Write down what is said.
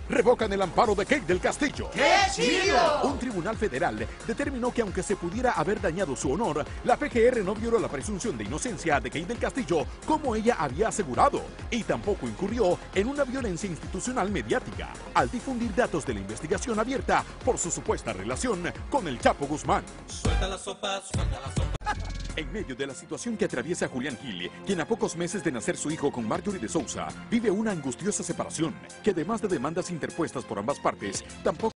revocan el amparo de Kate del Castillo. ¡Qué chido! Un tribunal federal determinó que aunque se pudiera haber dañado su honor, la PGR no violó la presunción de inocencia de Kate del Castillo como ella había asegurado, y tampoco incurrió en una violencia institucional mediática, al difundir datos de la investigación abierta por su supuesta relación con el Chapo Guzmán. Suelta la sopa, suelta la sopa. En medio de la situación que atraviesa Julián Gil, quien a pocos meses de nacer su hijo con Marjorie de Sousa, vive una angustiosa separación, que además de demandas interpuestas por ambas partes, tampoco